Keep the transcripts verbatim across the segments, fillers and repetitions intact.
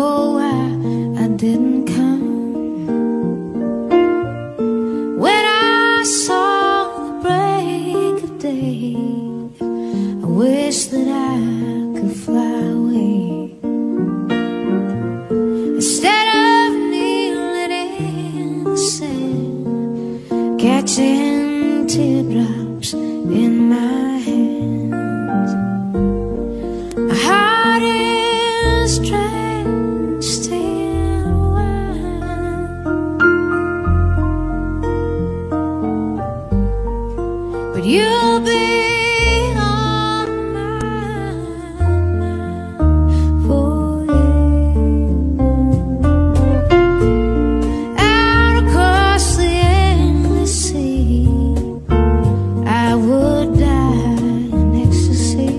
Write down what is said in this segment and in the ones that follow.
know why I didn't come. When I saw the break of day, I wish that I could fly away. Instead of kneeling in the sand, catching teardrops in my hands. My heart is drenched in wine, but you'll be on my mind forever. Out across the endless sea, I would die in ecstasy.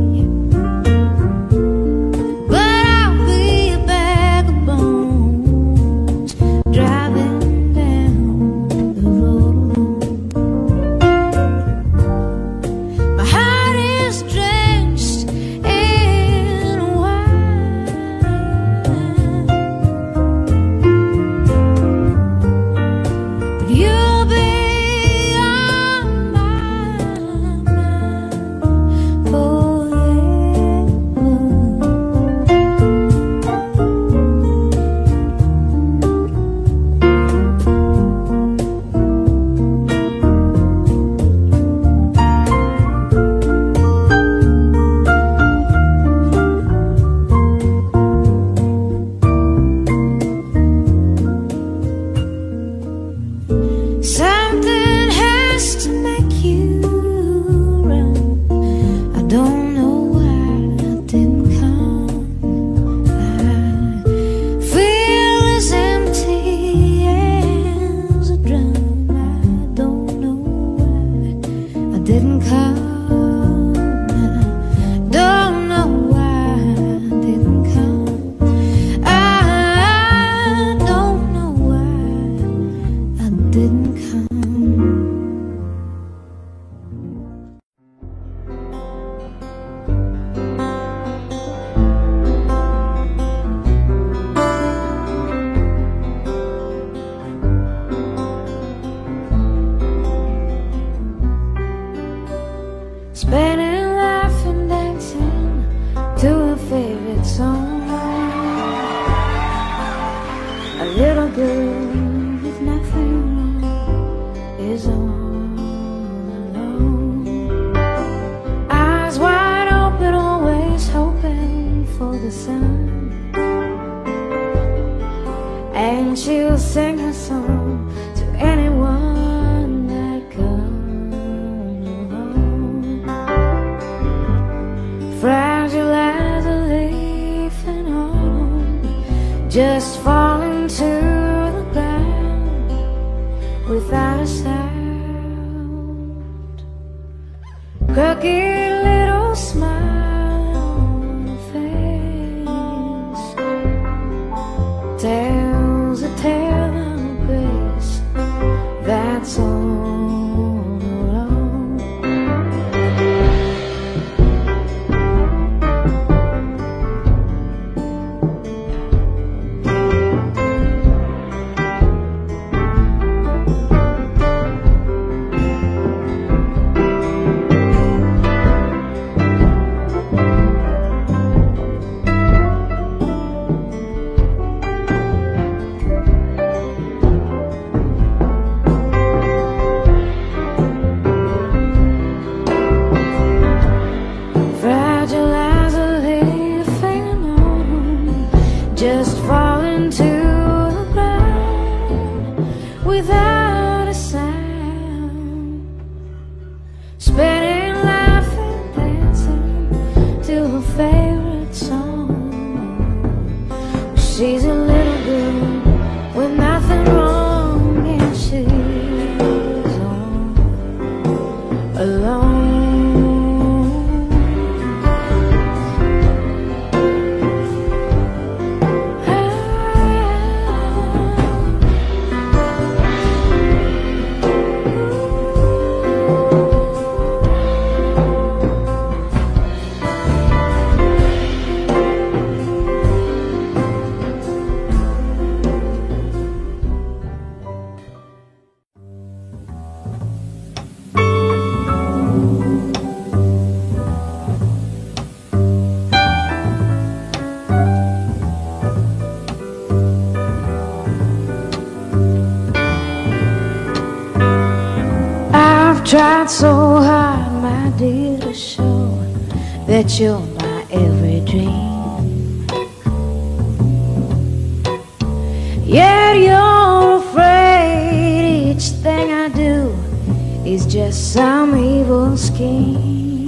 Something has to make you run. I don't know why I didn't come. I feel as empty as a drum. I don't know why I didn't come. I don't know why I didn't come. I don't know why I didn't come. Spending life and dancing to a favorite song. A little girl with nothing wrong is all alone. Eyes wide open, always hoping for the sun. And she'll sing her song to anyone that comes along. Fragile as a leaf in autumn, just falling to the ground without a sound. Crooked little smile on her face tells a tale of grace that's all alone. Just falling to the ground without a sound. Spinning, laughing, dancing to her favorite song. She's a little girl with nothing wrong, and she's all alone. I've tried so hard, my dear, to show that you're my every dream. Yet you're afraid each thing I do is just some evil scheme.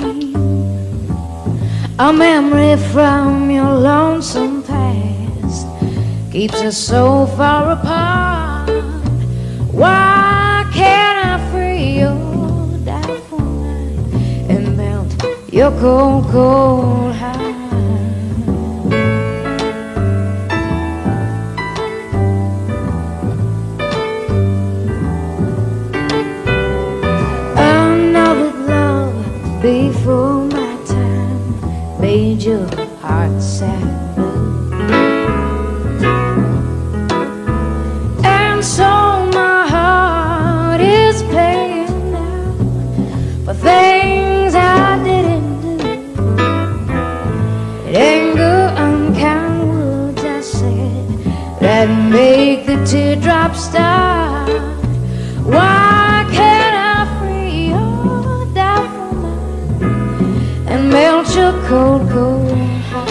A memory from your lonesome past keeps us so far apart. Why can't I free your doubtful mind and melt your cold, cold heart? Before my time made your heart sad and blue, and so my heart is paying now for things I didn't do. It ain't good, unkind words I said that make the teardrops start. Why can't I free your doubtful mind and melt your cold, cold heart?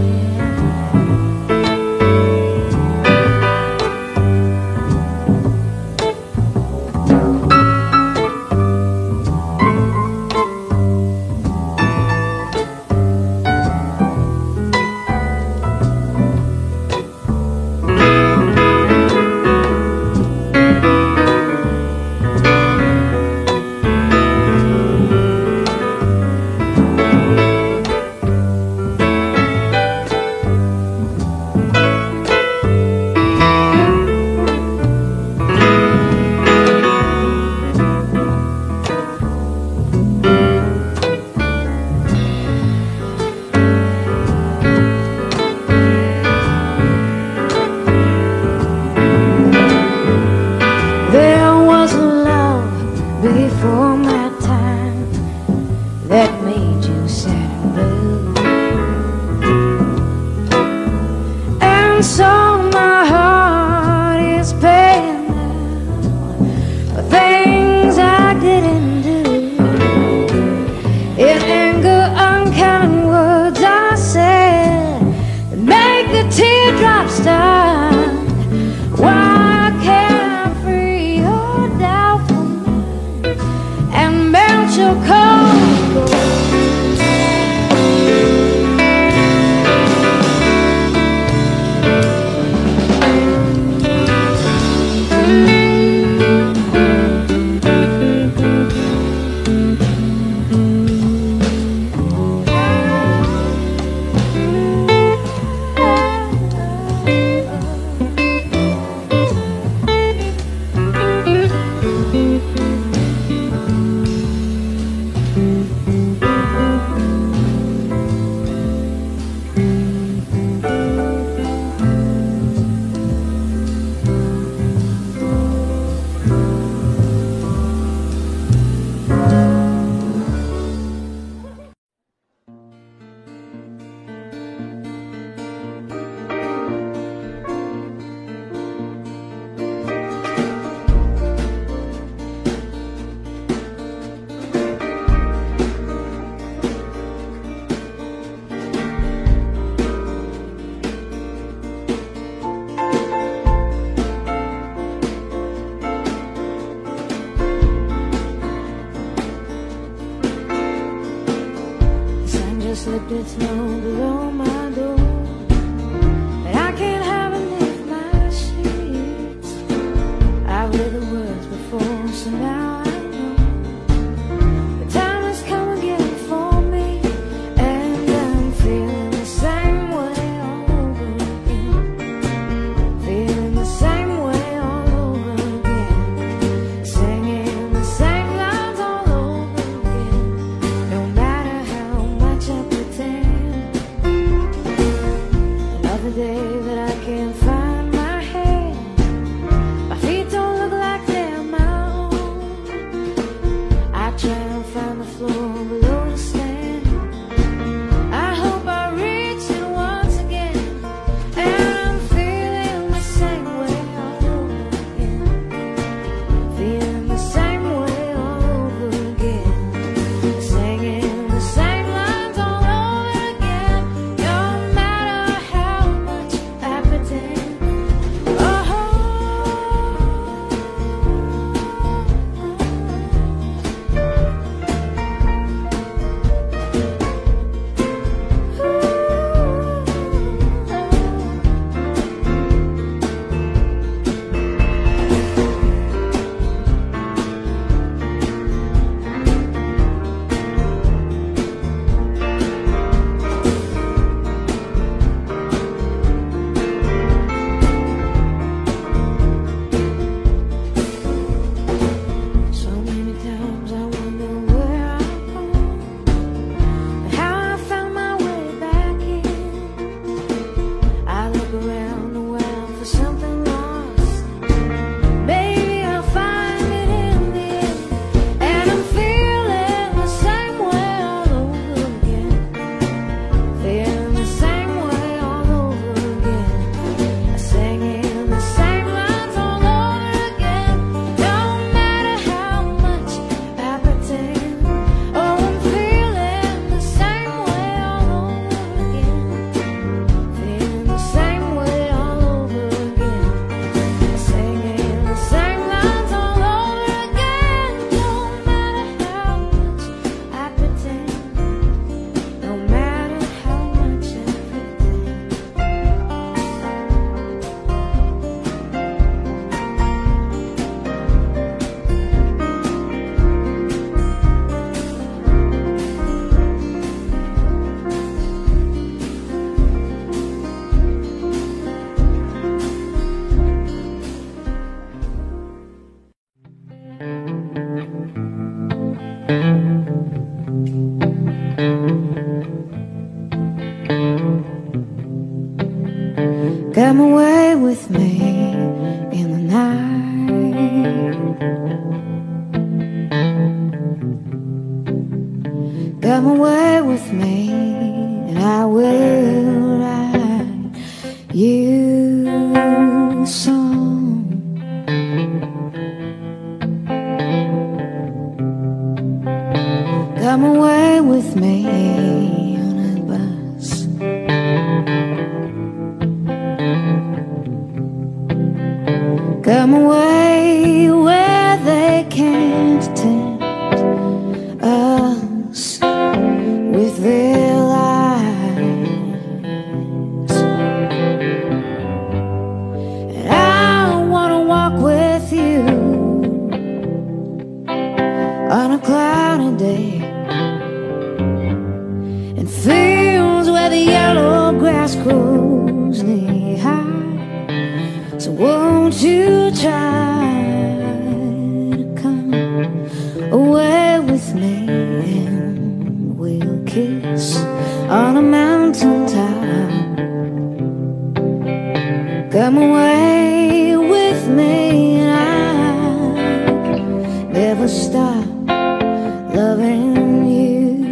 Before my time that made you sad and blue, and so my heart is paying now for things I didn't do. In anger, unkind words I said that make the teardrops start. Why can't I free your doubtful and melt your cold, cold? Slipped its snow below my door, but I can't have it lift my sheets. I've read the words before, so now I know the time has come again for me, and I'm feeling the same way all over again, feeling the same way all over again, singing the same lines all over again, no matter how much I another day that I can't find my head, my feet don't look like they're my own. I try and find the floor below to stand. I hope I reach it once again, and I'm feeling the same way all over again, feeling the same way all over away with me in the night. Come away with me and I will write you a song. Come away with me on a bus. Come away where they can't tempt us with their lies. And I wanna walk with you on a cloudy day, in fields where the yellow grass grows knee high. So won't you try to come away with me and we'll kiss on a mountain top. Come away with me and I'll never stop loving you.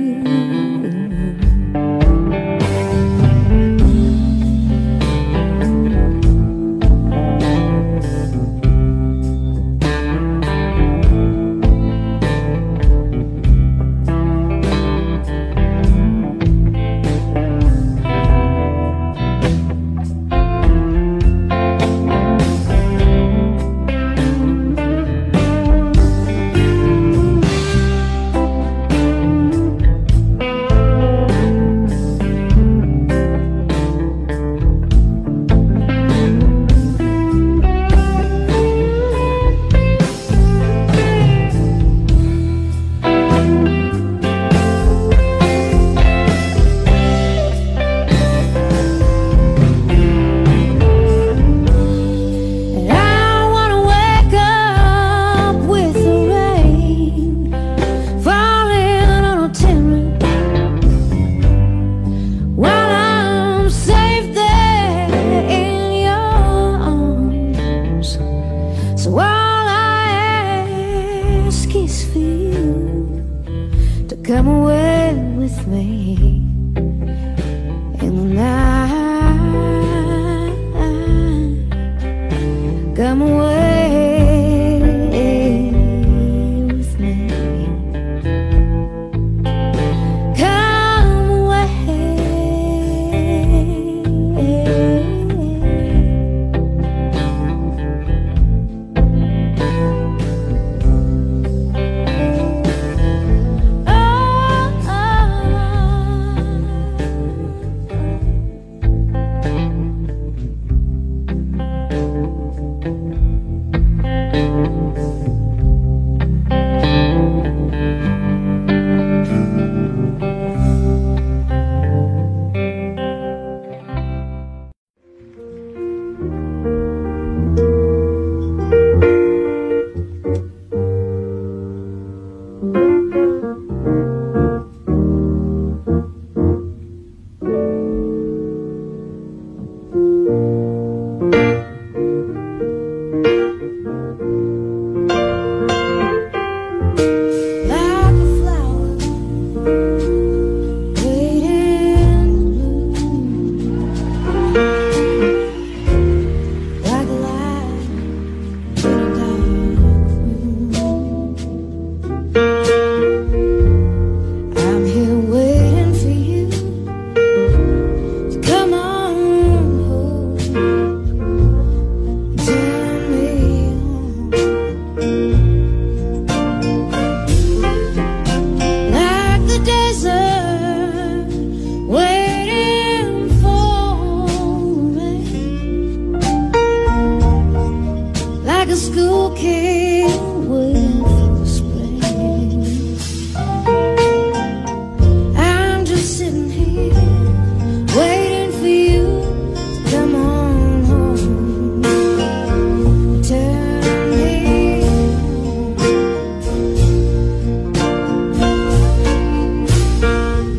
So all I ask is for you to come away with me in the night. Come away with me. Come away.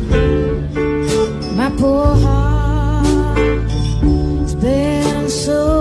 Poor heart, it's been so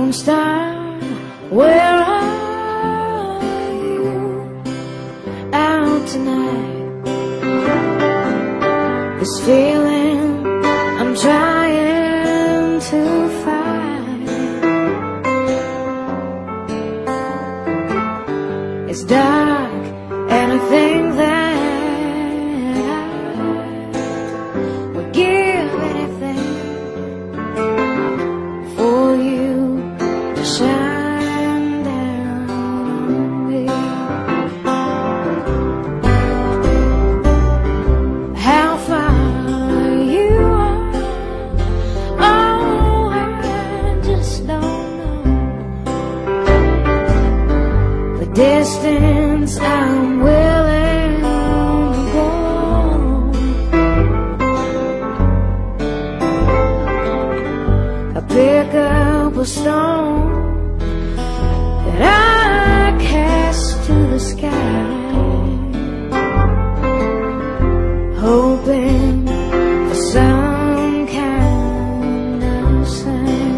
Lone Star, where are you out tonight? This feeling I'm trying to find. It's dark and I think that I would give anything for you to shine down on me. How far you are, oh, I just don't know. The distance I'm willing to go. I pick up a stone that I cast to the sky, hoping for some kind of sign.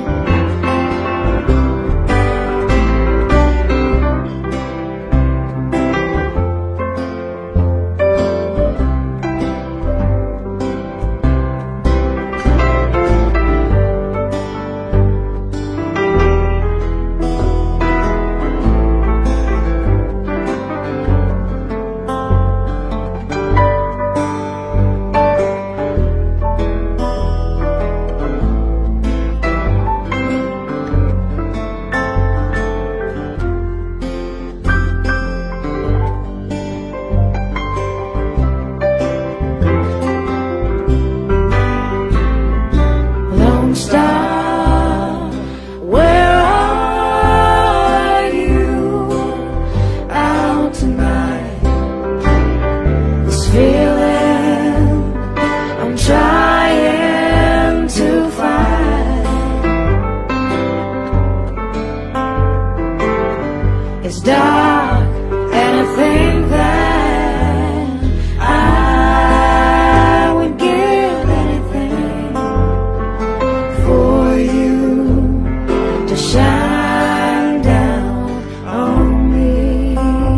Lone Star, where are you out tonight? This feeling I'm trying to find. It's dark and I think that I would give anything for you to shine down on me,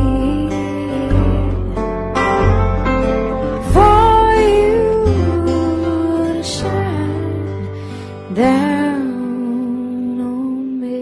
for you to shine down on me.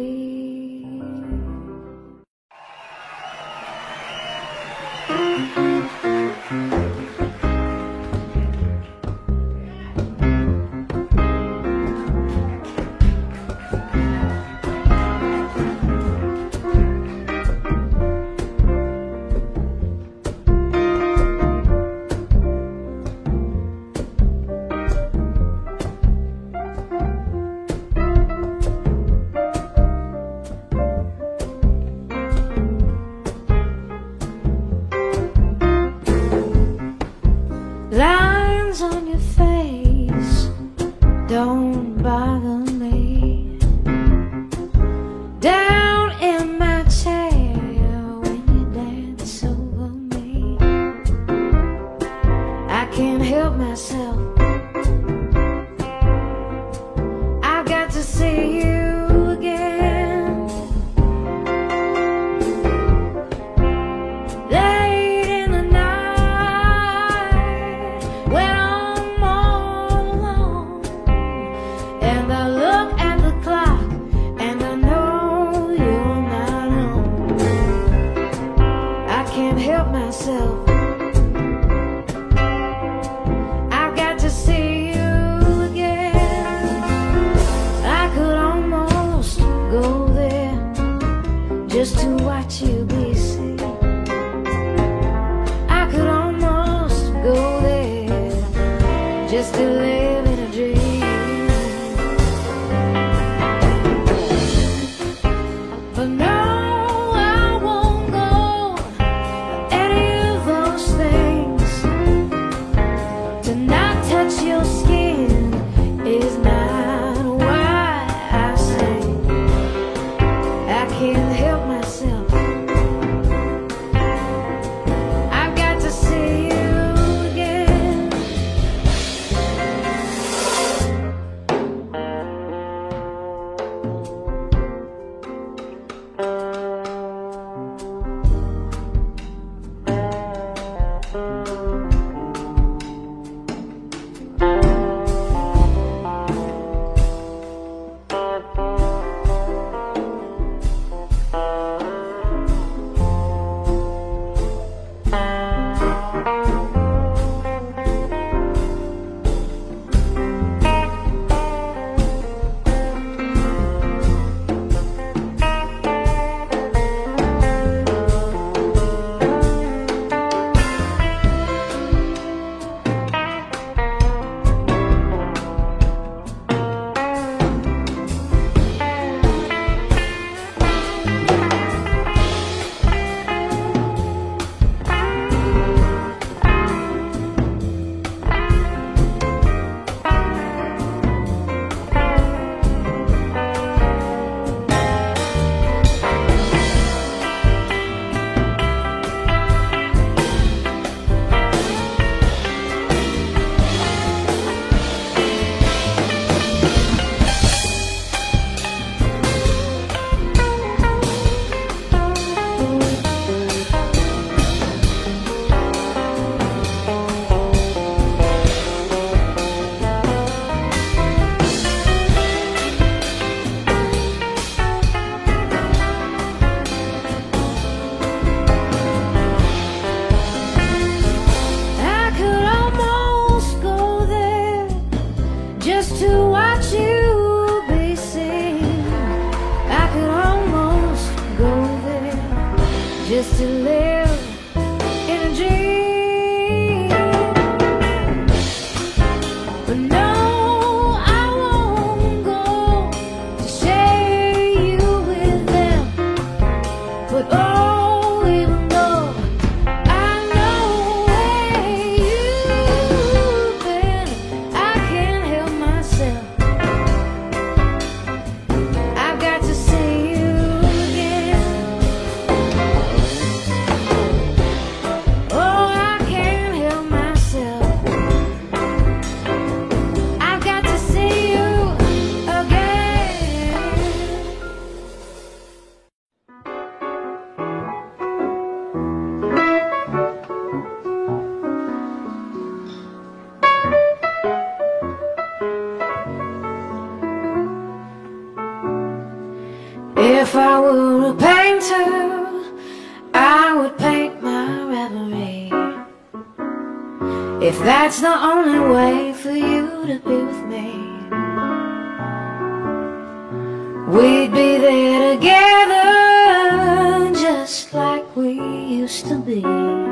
Lines on your face don't bother me. Down in my chair when you dance over me, I can't help myself. I got to see you again. Late in the night when I'm all alone, and I look at the clock and I know you're not home. I can't help myself. I've got to see you again. I could almost go there just to watch you be seen. I could almost go there just to live in a dream. But no, I won't go any of those things. To not touch your skin is not why I sing. I can't help myself. I've got to see you again. painter, I would paint my reverie. If that's the only way for you to be with me, we'd be there together, just like we used to be.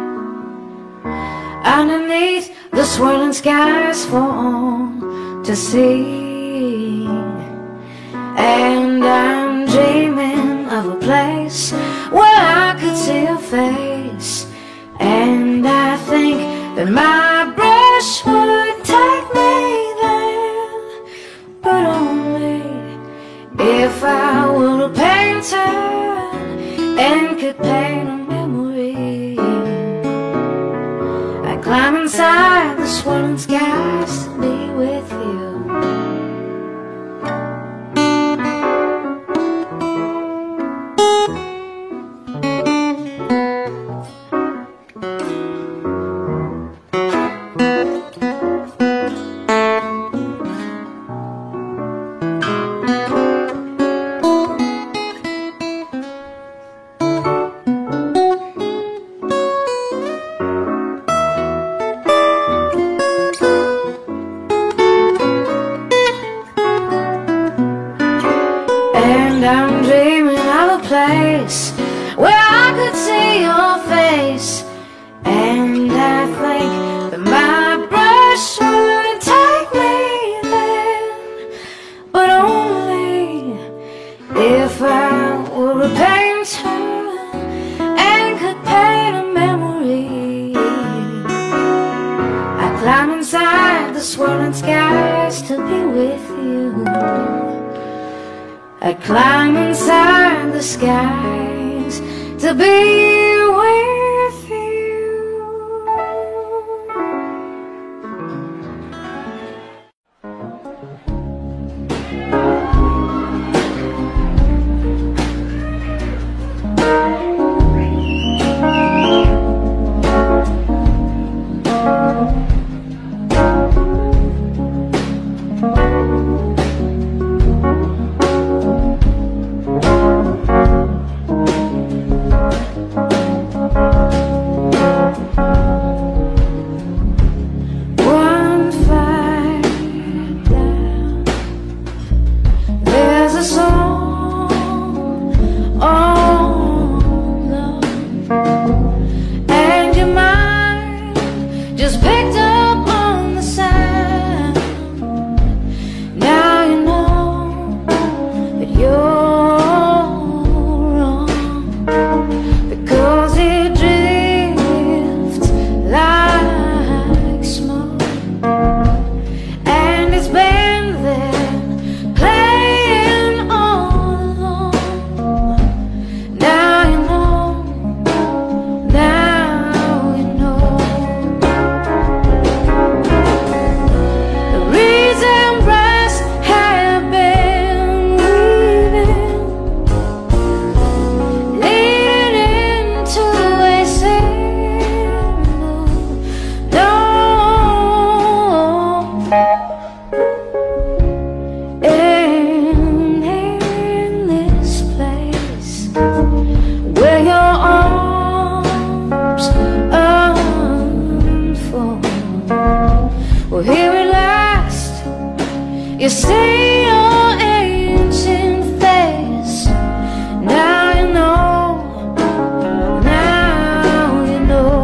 Underneath the swirling skies for all to see. And I'm dreaming of a place where I could see your face. And I think that my brush would take me there, but only if I were a painter and could paint a memory. I'd climb inside the swirling skies to be with you. And I'm dreaming of a place where I could see your face. And I think that my brush would take me there, but only if I were a painter and could paint a memory. I'd climb inside the swirling skies to be with you. I'd climb inside the skies to be with you. Well, here at last, you see your ancient face. Now you know, now you know.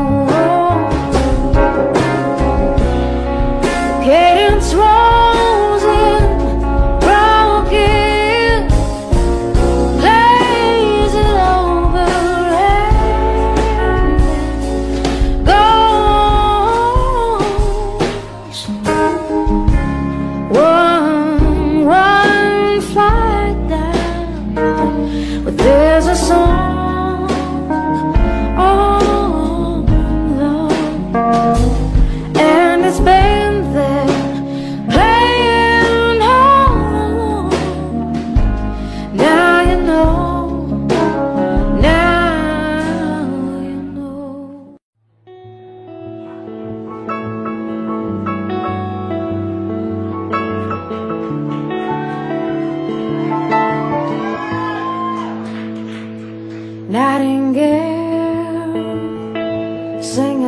Cadence rolls in, broken, plays it over and goes. One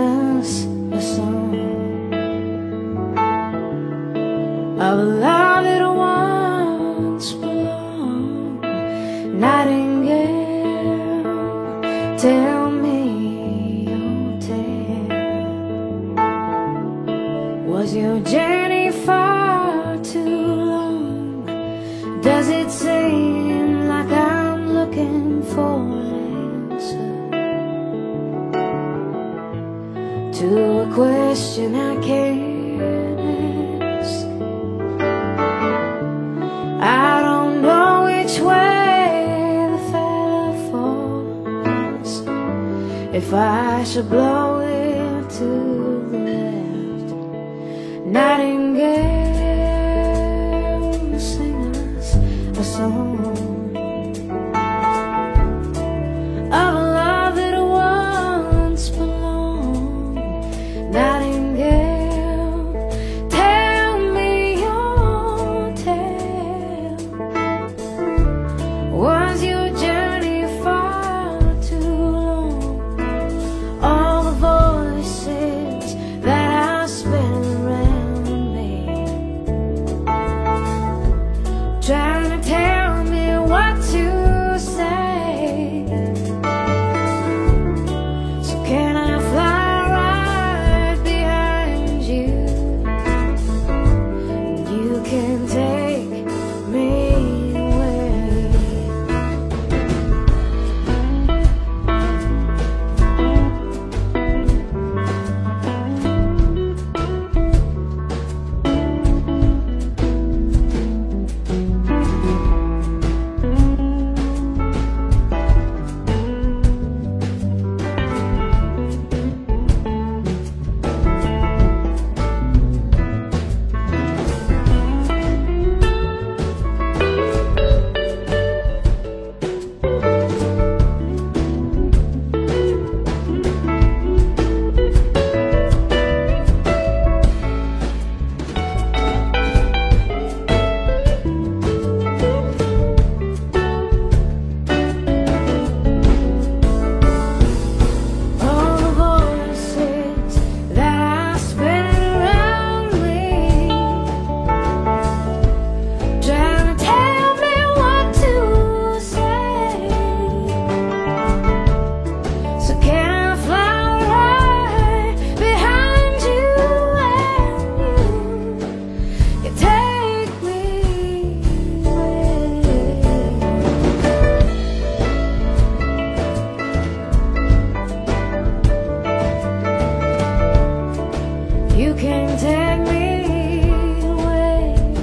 us a song of a love that once belonged. Nightingale, tell me your tale. Was your journey far too long? Does it seem like I'm looking for an answer to a question I can't ask? I don't know which way the feather falls, if I should blow it to the left. Nightingale, sing us a song of a love that once belonged. Nightingale, tell me your tale. Was your journey far too long? All the voices that I spent around me, trying to tell me what to say. So can I fly right behind you? You can take me away. All the voices that I spent around me, trying to tell me what to say. So can I fly right behind you, and you can take me away. You can take me away.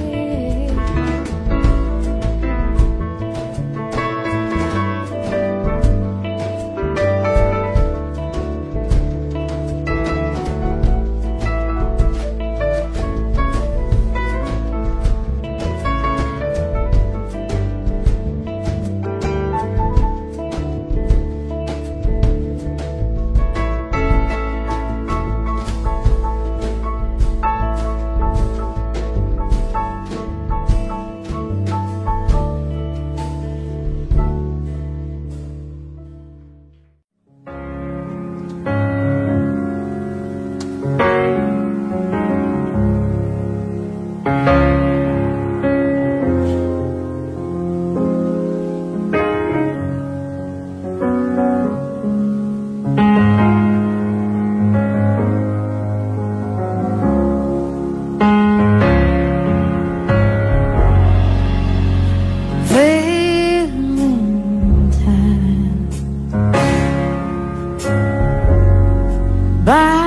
Valentine, by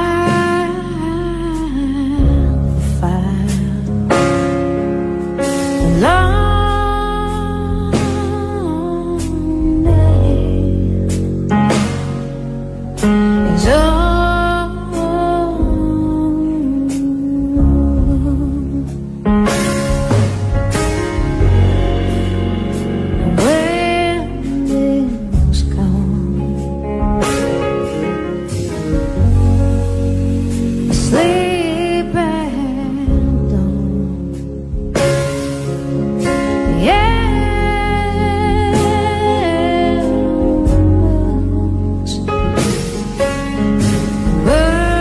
the fire, a long day is over. Sleep and dawn, yeah. Birds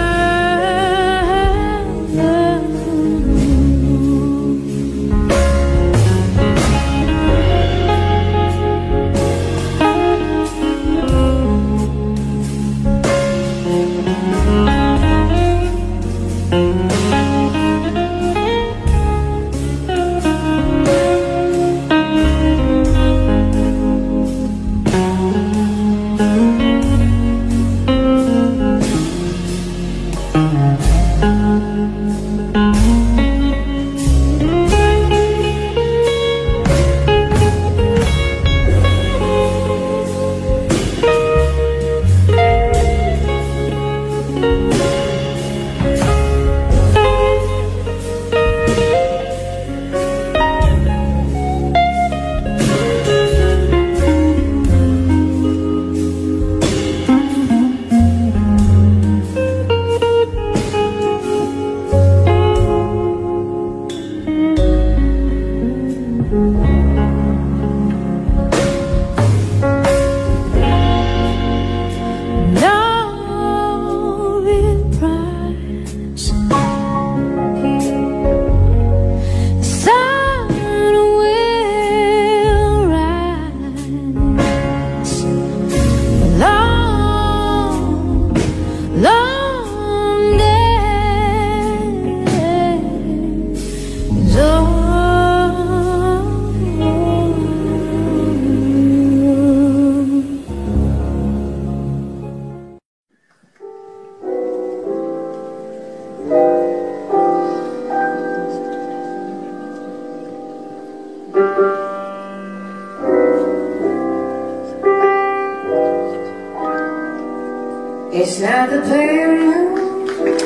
It's not the pale moon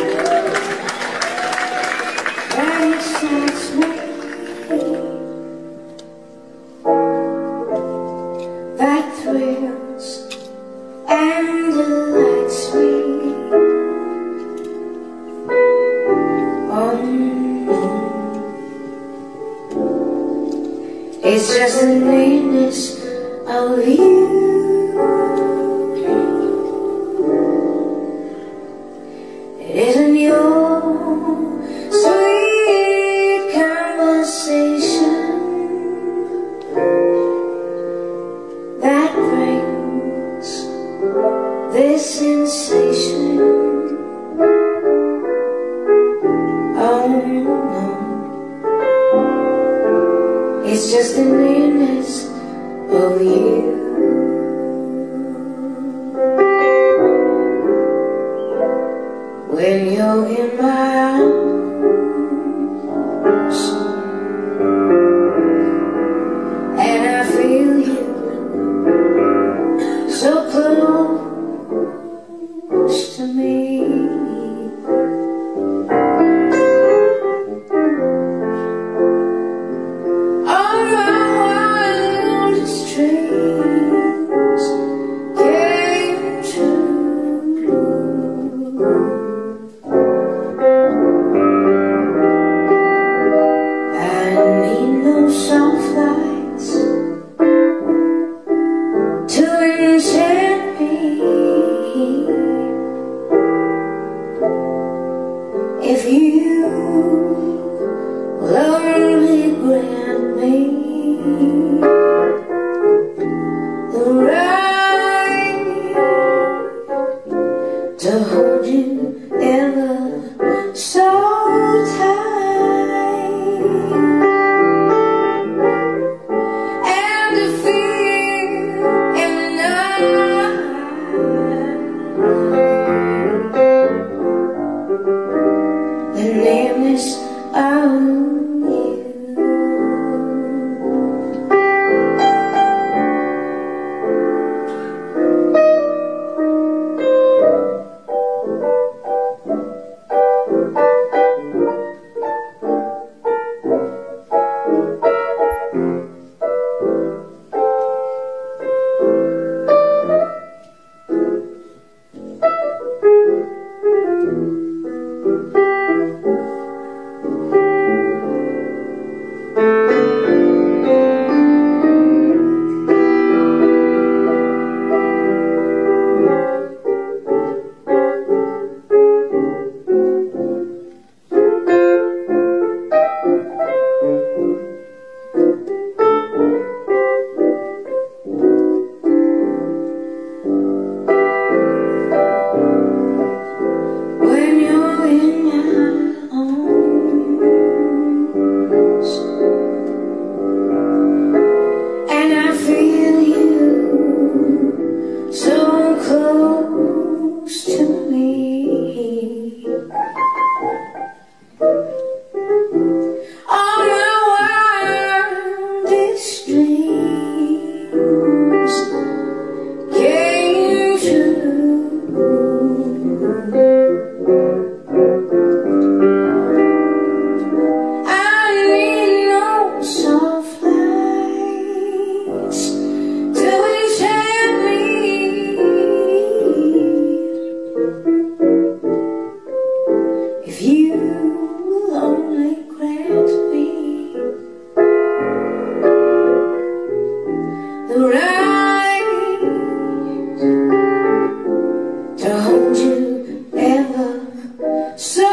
that excites me, that thrills and delights me. Oh no, it's just the nearness of you. It isn't your sweet conversation that brings this sensation. Oh no, it's just the nearness of you. When you're in my arms and I feel you so close to me, all my wildest dreams came true. Soft lights to enchant me. If you will only grant me the right to hold you ever so tight. The nearness of you. Close to me, all my wildest dreams came true. I need no soft lights to enchant me. If you will only grant me the right to hold you ever so